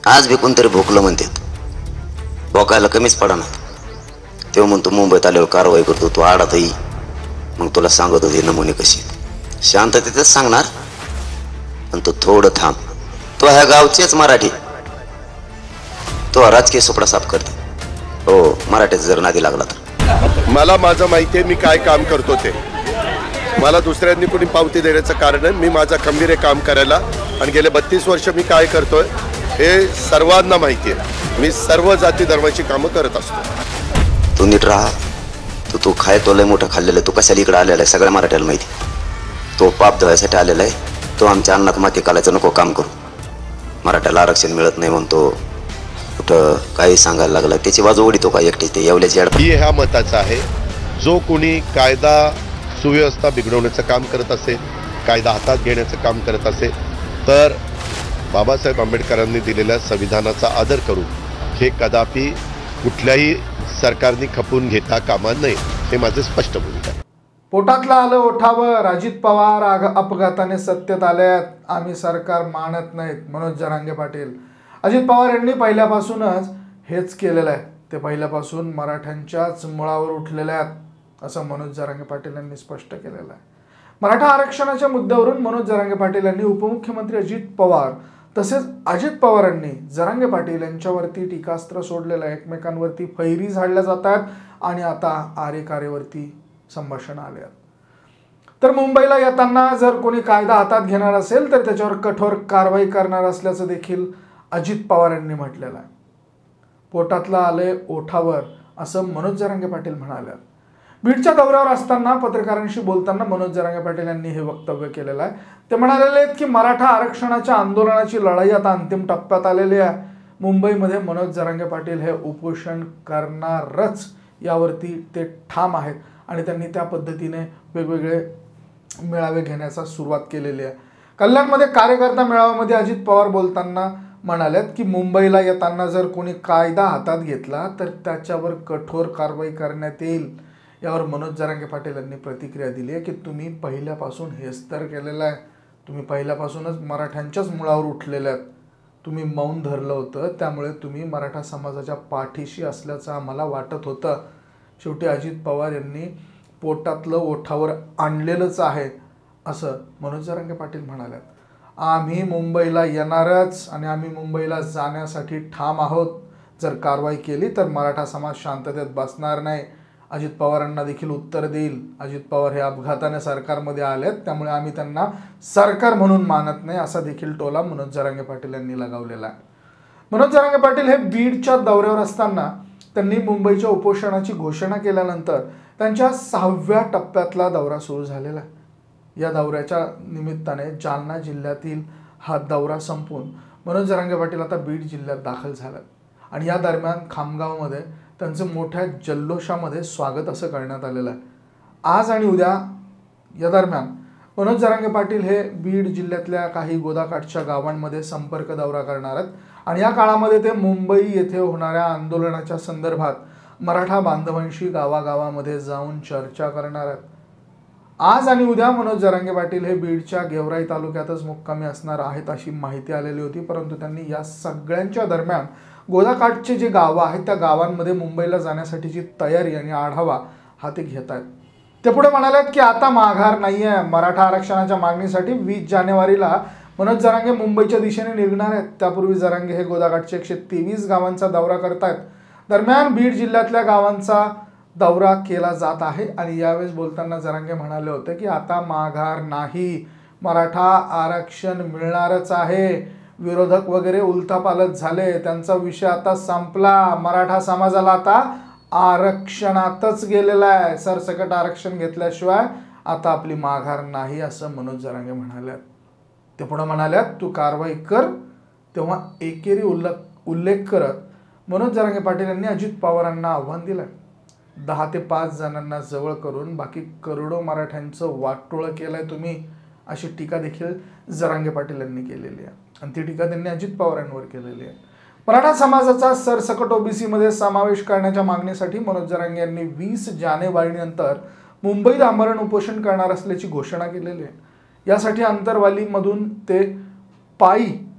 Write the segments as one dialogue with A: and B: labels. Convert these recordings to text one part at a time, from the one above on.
A: आज बी कोणतरी भोकलं म्हणतात, भोकायला कमीच पडणार. तेव्हा म्हणतो मुंबईत आल्यावर कारवाई करतो, तू आडात येई. मग तुला सांगत होते नमुने कशी शांततेतच सांगणार. पण तू थोडं थांब, तो ह्या गावचेच मराठी, तो राजकीय सुपडा साफ करते. हो, मराठीच जर नादी लागला तर.
B: मला माझं माहिती आहे मी काय काम करतो ते. मला दुसऱ्यांनी कोणी पावती देण्याचं कारण आहे. मी माझा खंबीर काम करायला, आणि गेले 32 वर्ष मी काय करतोय हे सर्वांना माहिती आहे. मी सर्व जाती धर्माची कामं करत असतो.
A: तू नीट राहा. तू खाय तो लय मोठं खाल्लेलं. तू कशाला इकडे आलेला आहे सगळ्या मराठ्याला माहिती. तो पाप धुवायसाठी आलेला आहे. तो आमच्या अन्नात माती कालायचं नको काम करू. मराठ्याला आरक्षण मिळत नाही म्हणतो, कुठं काही सांगायला लागला. त्याची बाजू ओढितो का एकटीच? ते एवढ्याची
B: मी ह्या मताचा आहे, जो कोणी कायदा सुव्यवस्था बिघडवण्याचं काम करत असेल, कायदा हातात घेण्याचं काम करत असेल, तर बाबासाहेब आंबेडकरांनी दिलेल्या संविधानाचा आदर करू. हे कदापि कुठल्याही सरकारने खपून घेता कामा नये, हे माझं स्पष्ट भूमिका आहे.
C: पोटातलं आलं ओठावर. अजित पवार अपघाताने सत्तेत आल्यात, आम्ही सरकार मानत नाहीत. मनोज जरांगे पाटील. अजित पवार यांनी पहिल्यापासूनच हेच केलेलं आहे. ते पहिल्यापासून मराठ्यांच्याच मुळावर उठलेले आहेत असं मनोज जरांगे पाटील यांनी स्पष्ट केलेलं आहे. मराठा आरक्षणाच्या मुद्द्यावरून मनोज जरांगे पाटील यांनी उपमुख्यमंत्री अजित पवार तसेच अजित पवारांनी जरांगे पाटील यांच्यावरती टीकास्त्र सोडलेलं आहे. एकमेकांवरती फैरी झाडल्या जात आहेत आणि आता आरेकारेवरती संभाषण आले आहेत. तर मुंबईला येताना जर कोणी कायदा हातात घेणार असेल तर त्याच्यावर कठोर कारवाई करणार असल्याचं देखील अजित पवार यांनी म्हटलेलं आहे. पोटातलं आलंय ओठावर असं मनोज जरांगे पाटील म्हणाले. बीडच्या दौऱ्यावर असताना पत्रकारांशी बोलताना मनोज जरांगे पाटील यांनी हे वक्तव्य केलेलं आहे. ते म्हणालेले आहेत की मराठा आरक्षणाच्या आंदोलनाची लढाई आता अंतिम टप्प्यात आलेली आहे. मुंबईमध्ये मनोज जरांगे पाटील हे उपोषण करणारच यावरती ते ठाम आहेत आणि त्यांनी त्या पद्धतीने वेगवेगळे मेळावे घेण्याचा सुरुवात केलेली आहे. कल्याणमध्ये कार्यकर्ता मेळाव्यामध्ये अजित पवार बोलताना म्हणालेत की मुंबईला येताना जर कोणी कायदा हातात घेतला तर त्याच्यावर कठोर कारवाई करण्यात येईल. यावर मनोज जरांगे पाटील यांनी प्रतिक्रिया दिली आहे की तुम्ही पहिल्यापासून हेच तर केलेलं आहे. तुम्ही पहिल्यापासूनच मराठ्यांच्याच मुळावर उठलेले आहेत. तुम्ही मौन धरलं होतं, त्यामुळे तुम्ही मराठा समाजाच्या पाठीशी असल्याचं आम्हाला वाटत होतं. शेवटी अजित पवार यांनी पोटातलं ओठावर आणलेलंच आहे असं मनोज जरांगे पाटील म्हणाले. आम्ही मुंबईला येणारच आणि आम्ही मुंबईला जाण्यासाठी ठाम आहोत. जर कारवाई केली तर मराठा समाज शांततेत बसणार नाही. अजित पवारांना देखील उत्तर देईल. अजित पवार हे अपघाताने सरकारमध्ये आलेत, त्यामुळे आम्ही त्यांना सरकार म्हणून मानत नाही असा देखील टोला मनोज जरांगे पाटील यांनी लगावलेला आहे. मनोज जरांगे पाटील हे बीडच्या दौऱ्यावर असताना त्यांनी मुंबईच्या उपोषणाची घोषणा केल्यानंतर त्यांच्या 6व्या टप्प्यातला दौरा सुरू झालेला आहे. या दौऱ्याच्या निमित्ताने जालना जिल्ह्यातील हा दौरा संपून मनोज जरांगे पाटील आता बीड जिल्ह्यात दाखल झाले आणि या दरम्यान खामगावमध्ये त्यांचं मोठ्या जल्लोषामध्ये स्वागत असं करण्यात आलेलं आहे. आज आणि उद्या या दरम्यान मनोज जरांगे पाटील हे बीड जिल्ह्यातल्या काही गोदाकाठच्या गावांमध्ये संपर्क दौरा करणार आहेत आणि या काळामध्ये ते मुंबई येथे होणाऱ्या आंदोलनाच्या संदर्भात मराठा बांधवांशी गावागावामध्ये जाऊन चर्चा करणार आहेत. आज आणि उद्या मनोज जरांगे पाटील हे बीडच्या गेवराई तालुक्यातच मुक्कामी असणार आहेत अशी माहिती आलेली होती, परंतु त्यांनी या सगळ्यांच्या दरम्यान गोदाकाठचे जे गावं आहेत त्या गावांमध्ये मुंबईला जाण्यासाठीची तयारी आणि आढावा हा ते घेत आहेत. ते पुढे म्हणालेत की आता माघार नाही आहे. मराठा आरक्षणाच्या मागणीसाठी 20 जानेवारीला मनोज जरांगे मुंबईच्या दिशेने निघणार आहेत. त्यापूर्वी जरांगे हे गोदाकाठचे 123 गावांचा दौरा करतायत. दरम्यान बीड जिल्ह्यातल्या गावांचा दौरा केला जात आहे आणि यावेळेस बोलताना जरांगे म्हणाले होते की आता माघार नाही, मराठा आरक्षण मिळणारच आहे. विरोधक वगैरे उलथापालथ झाले, त्यांचा विषय आता संपला. मराठा समाजाला आता आरक्षणातच गेलेला आहे. सरसकट आरक्षण घेतल्याशिवाय आता आपली माघार नाही असं मनोज जरांगे म्हणाले. ते पुढे म्हणाल्यात तू कारवाई कर. तेव्हा एकेरी उल्लेख करत मनोज जरांगे पाटील यांनी अजित पवारांना आव्हान दिलं. 10 ते 5 जणांना जवळ करून बाकी करोडो मराठ्यांचं वाटोळं केलंय तुम्ही अशी टीका देखील जरांगे पाटील यांनी केलेली आहे आणि ती टीका त्यांनी अजित पवारांवर केलेली आहे. मराठा समाजाचा सरसकट ओबीसी मध्ये समावेश करण्याच्या मागणीसाठी मनोज जरांगे यांनी 20 जानेवारीनंतर मुंबईत आमरण उपोषण करणार असल्याची घोषणा केलेली आहे. यासाठी अंतरवालीमधून ते पायी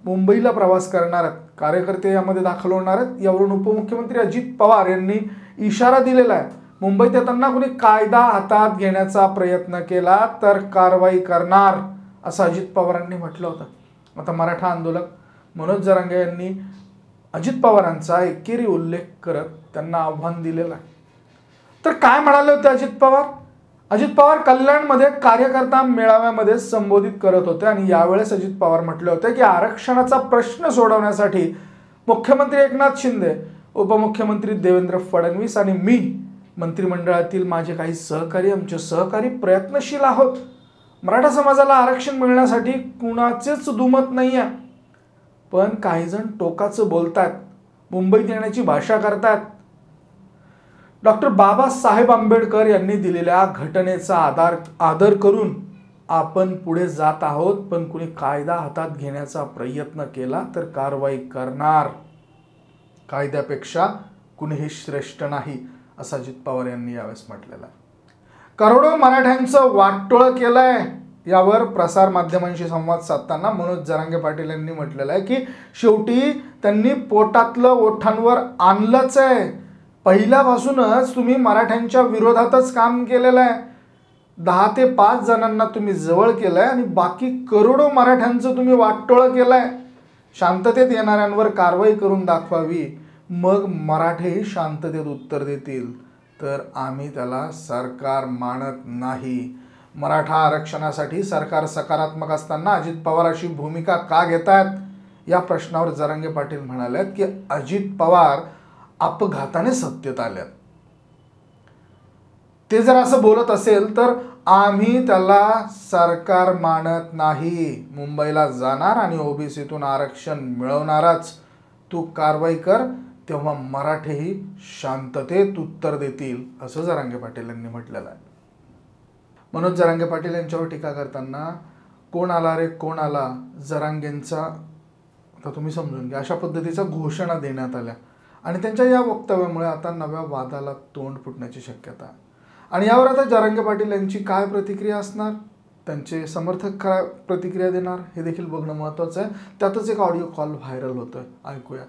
C: मुंबईला प्रवास करणार आहेत, कार्यकर्ते यामध्ये दाखल होणार आहेत. यावरून उपमुख्यमंत्री अजित पवार यांनी इशारा दिलेला आहे. मुंबईत येताना कुणी कायदा हातात घेण्याचा प्रयत्न केला तर कारवाई करणार, असं अजित पवारांनी म्हटलं होतं. आता मराठा आंदोलक मनोज जरांगे यांनी अजित पवारांचा एकेरी उल्लेख करत त्यांना आव्हान दिलेलं आहे. तर काय म्हणाले होते अजित पवार? अजित पवार कल्याणमध्ये कार्यकर्ता मेळाव्यामध्ये संबोधित करत होते आणि यावेळेस अजित पवार म्हटले होते की आरक्षणाचा प्रश्न सोडवण्यासाठी मुख्यमंत्री एकनाथ शिंदे, उपमुख्यमंत्री देवेंद्र फडणवीस आणि मी, मंत्रिमंडळातील माझे काही सहकारी, आमचे सहकारी प्रयत्नशील आहोत. मराठा समाजाला आरक्षण मिळण्यासाठी कुणाचेच दुमत नाही आहे. पण काही जण टोकाचं बोलतात, मुंबईत येण्याची भाषा करतात. डॉक्टर बाबासाहेब आंबेडकर यांनी दिलेल्या घटनेचा आदर करून आपण पुढे जात आहोत. पण कुणी कायदा हातात घेण्याचा प्रयत्न केला तर कारवाई करणार. कायद्यापेक्षा कुणीही श्रेष्ठ नाही, असं अजित पवार यांनी यावेळेस म्हटलेलं आहे. करोडो मराठ्यांचं वाटोळं केलंय, यावर प्रसार माध्यमांशी संवाद साधताना मनोज जरांगे पाटील यांनी म्हटलेलं आहे की शेवटी त्यांनी पोटातलं ओठांवर आणलंच आहे. पहिल्यापासूनच तुम्ही मराठ्यांच्या विरोधातच काम केलेलं आहे. 10 ते 5 जणांना तुम्ही जवळ केलंय आणि बाकी करोडो मराठ्यांचं तुम्ही वाटोळं केलंय. शांततेत येणाऱ्यांवर कारवाई करून दाखवावी, मग मराठेही शांततेत उत्तर देतील. तर आम्ही त्याला सरकार मानत नाही. मराठा आरक्षणासाठी सरकार सकारात्मक असताना अजित पवार अशी भूमिका का घेतात, या प्रश्नावर जरांगे पाटील म्हणालेत की अजित पवार अपघाताने सत्तेत आल्यात. ते जर असं बोलत असेल तर आम्ही त्याला सरकार मानत नाही. मुंबईला जाणार आणि ओबीसीतून आरक्षण मिळवणारच. तू कारवाई कर, तेव्हा मराठेही शांततेत उत्तर देतील, असं जरांगे पाटील यांनी म्हटलेलं आहे. मनोज जरांगे पाटील यांच्यावर टीका करताना कोण आला रे कोण आला जरांगेंचा, आता तुम्ही समजून घ्या, अशा पद्धतीच्या घोषणा देण्यात आल्या आणि त्यांच्या या वक्तव्यामुळे आता नव्या वादाला तोंड फुटण्याची शक्यता आहे. आणि यावर आता जरांगे पाटील यांची काय प्रतिक्रिया असणार, त्यांचे समर्थक काय प्रतिक्रिया देणार, हे देखील बघणं महत्त्वाचं आहे. त्यातच एक ऑडिओ कॉल व्हायरल होतोय, ऐकूयात.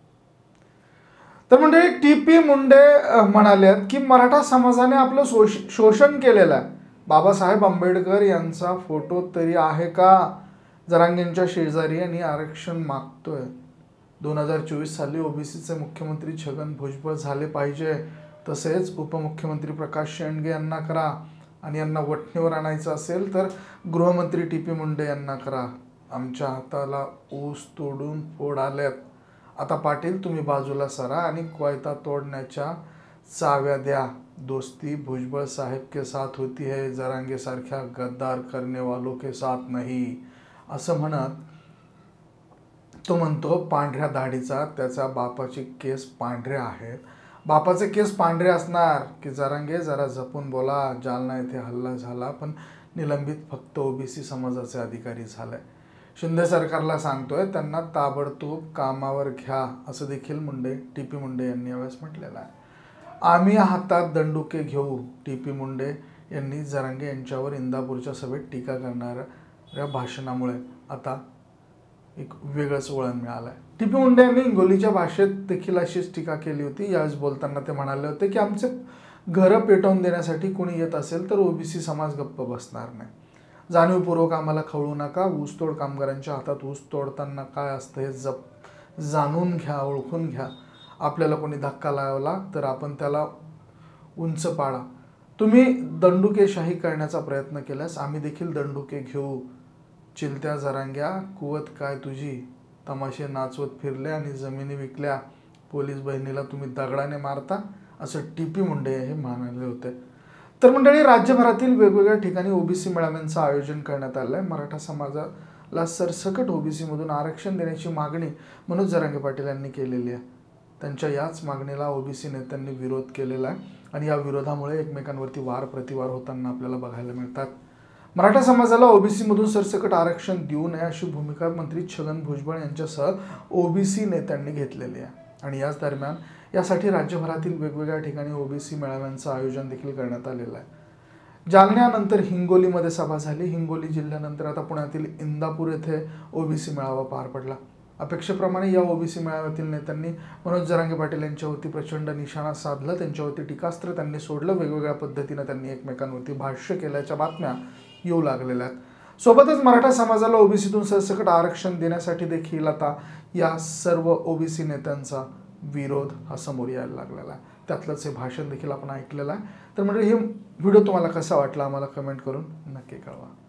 C: तर म्हणजे TP मुंडे म्हणाले की मराठा समाजाने आपलं शोषण केलेलं आहे. बाबासाहेब आंबेडकर यांचा फोटो तरी आहे का जरांगेंच्या शेजारी आणि आरक्षण मागतोय? 2024 साली ओबीसीचे मुख्यमंत्री छगन भुजबळ झाले पाहिजे. तसेच उपमुख्यमंत्री प्रकाश शेंडगे यांना करा आणि यांना वठणीवर आणायचं असेल तर गृहमंत्री TP मुंडे यांना करा. आमच्या हाताला ऊस तोडून फोड आल्यात. आता पाटील तुम्ही बाजूला सरा आणि कोयता तोडण्याच्या चाव्या द्या. दोस्ती भुजबळ साहेब के साथ होती है, जरांगे सारख्या गद्दार करने वालों के साथ नहीं, असं म्हणत तो म्हणतो पांढऱ्या दाढीचा त्याच्या बापाचे केस पांढरे आहेत. बापाचे केस पांढरे असणार की जरांगे जरा जपून बोला. जालना येथे हल्ला झाला पण निलंबित फक्त ओबीसी समाजाचे अधिकारी झालाय. शिंदे सरकारला सांगतोय त्यांना ताबडतोब कामावर घ्या, असं देखील TP मुंडे यांनी यावेळेस म्हटलेलं आहे. आम्ही हातात दंडुके घेऊ, TP मुंडे यांनी जरांगे यांच्यावर इंदापूरच्या सभेत टीका करणाऱ्या भाषणामुळे आता एक वेगळंच वळण मिळालं आहे. TP मुंडे यांनी हिंगोलीच्या भाषेत देखील अशीच टीका केली होती. यावेळेस बोलताना ते म्हणाले होते की आमचे घरं पेटवून देण्यासाठी कोणी येत असेल तर ओबीसी समाज गप्प बसणार नाही. जाणीवपूर्वक आम्हाला खवळू नका. ऊसतोड कामगारांच्या हातात ऊस तोडताना काय असतं हे जाणून घ्या, ओळखून घ्या. आपल्याला कोणी धक्का लावला तर आपण त्याला उंच पाडा. तुम्ही दंडुकेशाही करण्याचा प्रयत्न केल्यास आम्ही देखील दंडुके घेऊ. चिलत्या जरांग्या कुवत काय तुझी, तमाशे नाचवत फिरले आणि जमिनी विकल्या, पोलीस बहिणीला तुम्ही दगडाने मारता, असं TP मुंडे हे म्हणाले होते. तर मंडळी, राज्यभरातील वेगवेगळ्या ठिकाणी ओबीसी मेळाव्यांचं आयोजन करण्यात आलं आहे. मराठा समाजाला सरसकट ओबीसीमधून आरक्षण देण्याची मागणी मनोज जरांगे पाटील यांनी केलेली आहे. त्यांच्या याच मागणीला ओबीसी नेत्यांनी विरोध केलेला आहे आणि या विरोधामुळे एकमेकांवरती वार प्रतिवार होताना आपल्याला बघायला मिळतात. मराठा समाजाला ओबीसीमधून सरसकट आरक्षण देऊ नये अशी भूमिका मंत्री छगन भुजबळ यांच्यासह ओबीसी नेत्यांनी घेतलेली आहे. आणि याच दरम्यान यासाठी राज्यभरातील वेगवेगळ्या ठिकाणी ओबीसी मेळाव्यांचं आयोजन देखील करण्यात आलेलं आहे. जालन्यानंतर हिंगोलीमध्ये सभा झाली. हिंगोली जिल्ह्यानंतर आता पुण्यातील इंदापूर येथे ओबीसी मेळावा पार पडला. अपेक्षेप्रमाणे या ओबीसी मेळाव्यातील नेत्यांनी मनोज जरांगे पाटील यांच्यावरती प्रचंड निशाणा साधला. त्यांच्यावरती टीकास्त्र त्यांनी सोडलं. वेगवेगळ्या पद्धतीनं त्यांनी एकमेकांवरती भाष्य केल्याच्या बातम्या येऊ लागलेल्या आहेत. सोबतच मराठा समाजाला ओबीसीतून सरसकट आरक्षण देण्यासाठी देखील आता या सर्व ओबीसी नेत्यांचा विरोध हा समोर यायला लागलेला आहे. त्यातलंच हे भाषण देखील आपण ऐकलेलं आहे. तर म्हणजे हे व्हिडिओ तुम्हाला कसा वाटला आम्हाला कमेंट करून नक्की कळवा.